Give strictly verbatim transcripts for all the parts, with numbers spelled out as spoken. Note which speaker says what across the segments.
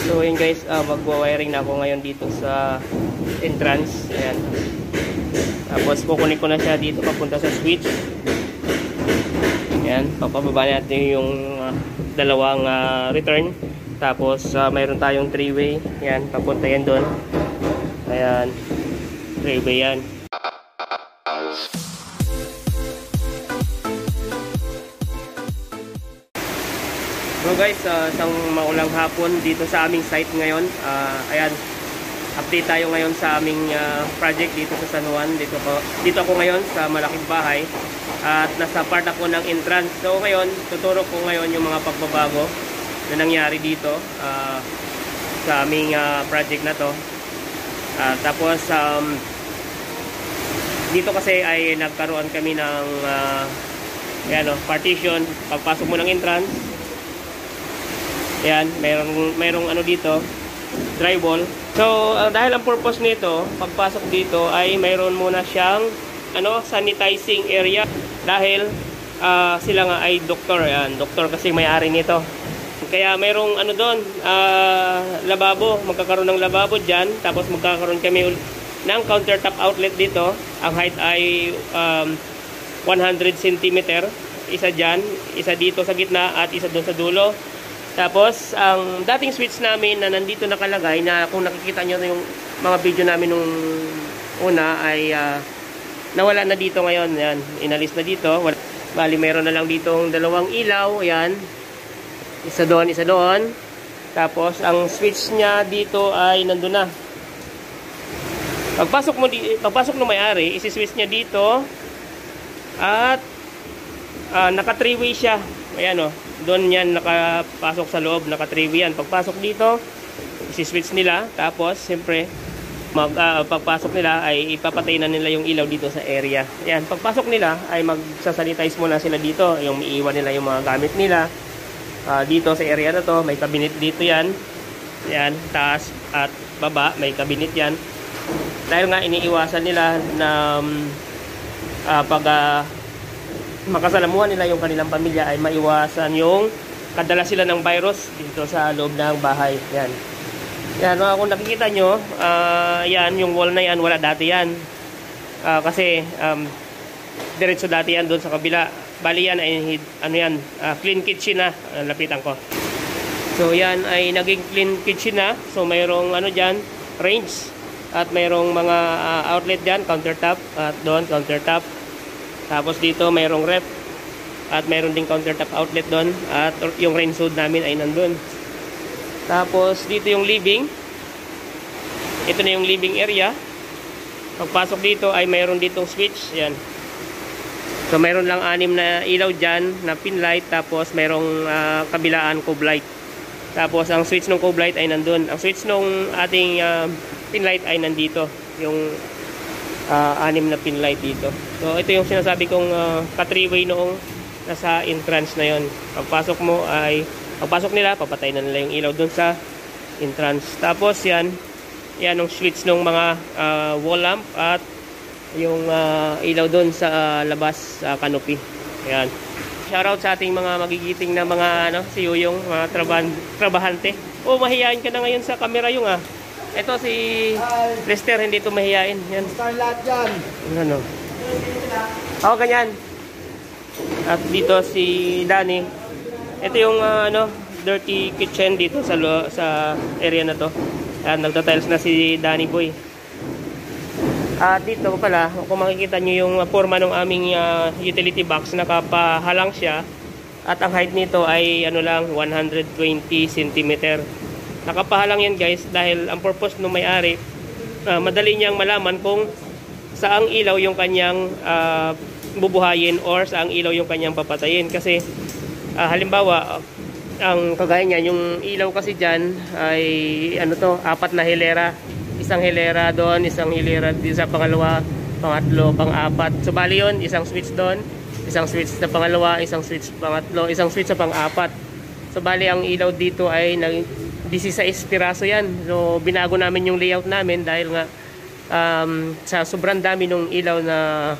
Speaker 1: So yun guys, uh, magwa-wiring na ako ngayon dito sa entrance. Ayan. Tapos kukunin ko na siya dito papunta sa switch. Ayan, papababa natin yung uh, dalawang uh, return. Tapos uh, mayroon tayong three way. Ayan, papunta yan doon. Ayan, three way yan. So guys, uh, isang maulang hapon dito sa aming site ngayon. Uh, ayan, update tayo ngayon sa aming uh, project dito sa San Juan. Dito, ko, dito ako ngayon sa malaking bahay. At nasa part ako ng entrance. So ngayon, tuturo ko ngayon yung mga pagbabago na nangyari dito uh, sa aming uh, project na to. Uh, tapos, um, dito kasi ay nagkaroon kami ng uh, ayan, oh, partition. Pagpasok mo ng entrance, ayan, mayroong, mayroong ano dito, drywall. So, uh, dahil ang purpose nito, pagpasok dito ay mayroon muna siyang ano, sanitizing area. Dahil uh, sila nga ay doktor. Ayan, doktor kasi may-ari nito. Kaya mayroong ano doon, uh, lababo. Magkakaroon ng lababo dyan. Tapos magkakaroon kami ng countertop outlet dito. Ang height ay um, one hundred centimeter. Isa dyan, isa dito sa gitna at isa doon sa dulo. Tapos, ang dating switch namin na nandito nakalagay, na kung nakikita nyo yung mga video namin nung una, ay uh, nawala na dito ngayon. Yan, inalis na dito. Bali, meron na lang ditong dalawang ilaw. Yan. Isa doon, isa doon. Tapos, ang switch niya dito ay nandun na. Pagpasok mo, pagpasok ng may-ari, isi-switch niya dito. At, uh, naka three way siya. Ayan o. Doon yan nakapasok sa loob, naka three way yan. Pagpasok dito, isi-switch nila. Tapos, siyempre, mag, uh, pagpasok nila ay ipapatay na nila yung ilaw dito sa area. Yan, pagpasok nila ay magsasanitize muna sila dito. Yung iiwan nila yung mga gamit nila. Uh, dito sa area na to, may cabinet dito yan. Yan, taas at baba, may cabinet yan. Dahil nga iniiwasan nila na um, uh, pag uh, makasalamuhan nila yung kanilang pamilya ay maiwasan yung kadala sila ng virus dito sa loob ng bahay. Yan. Yan, kung nakikita nyo, uh, yan, yung wall na yan, wala dati yan. Uh, kasi, um, diretso dati yan doon sa kabila. Bali yan ay, ano yan, uh, clean kitchen na. Uh, lapitan ko. So, yan ay naging clean kitchen na. So, mayroong ano dyan, range. At mayroong mga uh, outlet dyan, countertop. At doon, countertop. Tapos dito mayroong ref at mayroon ding countertop outlet doon at yung range hood namin ay nandun. Tapos dito yung living. Ito na yung living area. Pagpasok dito ay mayroon ditong switch. Yan. So mayroon lang anim na ilaw dyan na pin light. Tapos mayroong uh, kabilaan cove light. Tapos ang switch ng cove light ay nandun. Ang switch ng ating uh, pin light ay nandito. Yung Uh, anim na pin light dito. So ito yung sinasabi kong uh, ka three way noong nasa entrance na yon. Pagpasok mo ay pagpasok nila, papatay na nila yung ilaw doon sa entrance. Tapos yan, yan yung switch ng mga uh, wall lamp at yung uh, ilaw doon sa uh, labas sa uh, canopy. Yan. Shoutout sa ating mga magigiting na mga ano, si Yuyong, mga trabahan, trabahante. Oh, mahihain ka na ngayon sa camera yung ah. Ito si Lester, hindi ito mahihain. Yan.
Speaker 2: Star lahat dyan.
Speaker 1: Ano? Oo, ganyan. At dito si Danny. Ito yung uh, ano, dirty kitchen dito sa sa area na to. Yan, nagtatiles na si Danny Boy. At dito pala, kung makikita nyo yung forma ng aming uh, utility box, nakapahalang siya. At ang height nito ay ano lang, one hundred twenty centimeter. Nakapahalang yan guys dahil ang purpose ng may-ari, uh, madali niyang malaman kung saang ilaw yung kanyang uh, bubuhayin or saang ilaw yung kanyang papatayin. Kasi uh, halimbawa, ang kagaya niya, yung ilaw kasi dyan ay ano to, apat na hilera. Isang hilera doon, isang hilera din sa pangalawa, pangatlo, pang-apat. So bali yun, isang switch doon, isang switch sa pangalawa, isang switch pangatlo, isang switch sa pang-apat. So bali ang ilaw dito ay sixteen piraso yan. So binago namin yung layout namin dahil nga um, sa sobrang dami ng ilaw na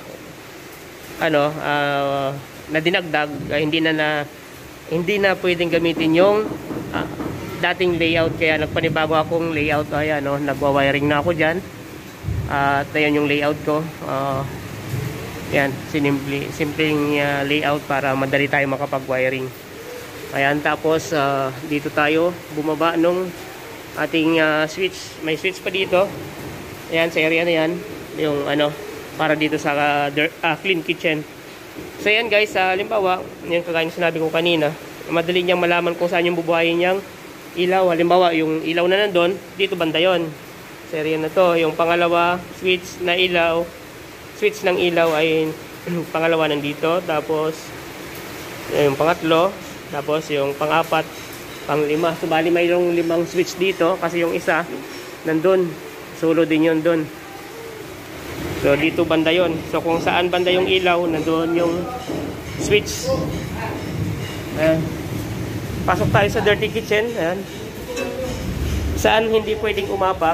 Speaker 1: ano uh, na dinagdag, uh, hindi na na hindi na pwedeng gamitin yung uh, dating layout, kaya nagpanibago akong layout. Ayan, no, nagwa-wiring na ako dyan. Uh, at ayan yung layout ko. Uh, yan, simple, simpleng uh, layout para madali tayo makapag-wiring. Ayan, tapos uh, dito tayo bumaba nung ating uh, switch. May switch pa dito. Ayan, sa area na yan, yung ano, para dito sa uh, dirt, uh, clean kitchen. So ayan guys, uh, halimbawa, yung kagaya ng sinabi ko kanina, madali niyang malaman kung saan yung bubuhayin niyang ilaw. Halimbawa, yung ilaw na nandun, dito banda yun. Sa area na to, yung pangalawa, switch na ilaw, switch ng ilaw ay pangalawa nandito. Tapos, yung pangatlo, tapos yung pang-apat, pang-lima. So, bali mayroong limang switch dito kasi yung isa nandun. Solo din yun dun. So, dito banda yun. So, kung saan banda yung ilaw, nandun yung switch. Ayan. Pasok tayo sa dirty kitchen. Ayan. Saan hindi pwedeng umapak?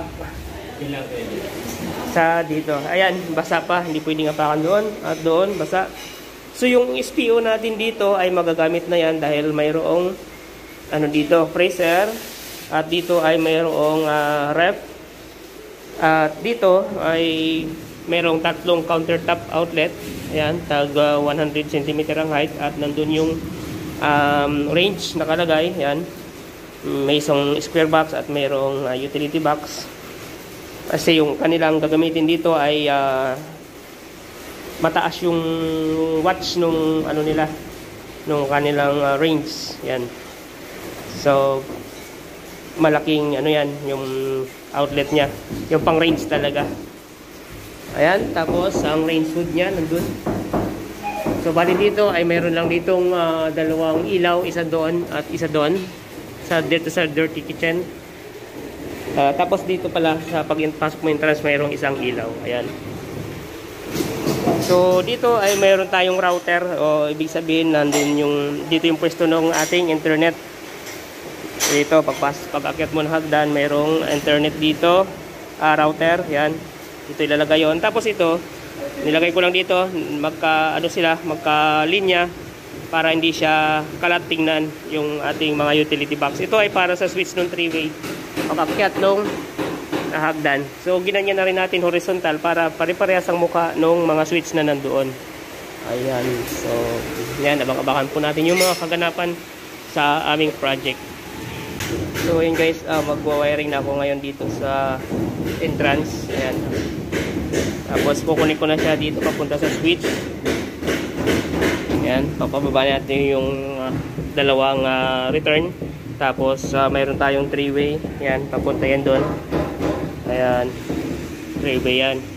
Speaker 1: Sa dito. Ayan, basa pa. Hindi pwedeng apakan doon. At doon, basa. So, yung S P O natin dito ay magagamit na yan dahil mayroong ano dito, freezer. At dito ay mayroong uh, ref. At dito ay mayroong tatlong countertop outlet. Ayan, tag uh, one hundred centimeter ang height. At nandun yung um, range nakalagay. Ayan. May isang square box at mayroong uh, utility box. Kasi yung kanilang gagamitin dito ay uh, mataas yung watch nung ano nila, nung kanilang uh, range. Yan. So malaking ano yan, yung outlet niya, yung pang range talaga. Ayan, tapos ang range hood niya nandun. So bali dito ay mayroon lang ditong uh, dalawang ilaw, isa doon at isa doon sa dito sa dirty kitchen. Uh, tapos dito pala sa pagpasok mo entrance mayroong isang ilaw. Ayan. So dito ay mayroon tayong router, o ibig sabihin nandun yung dito yung pwesto ng ating internet. Dito pagpas pag-akyat mo ng hagdan, mayroong internet dito, uh, router, yan. Dito ilalagay yon. Tapos ito, nilagay ko lang dito, magka ano sila, magka linya para hindi siya kalat tingnan yung ating mga utility box. Ito ay para sa switch ng three-way pag-akyat nung hagdan. So ginanya na rin natin horizontal para pare-parehas ang muka nung mga switch na nandoon. Ayan. So yan, abang-abangan po natin yung mga kaganapan sa aming project. So yun guys, uh, magwa-wiring na ako ngayon dito sa entrance. Ayan. Tapos kukunin ko na siya dito papunta sa switch. Ayan, papababa natin yung uh, dalawang uh, return. Tapos uh, mayroon tayong three-way. Ayan, papunta yan doon. Ayan, three-way yan.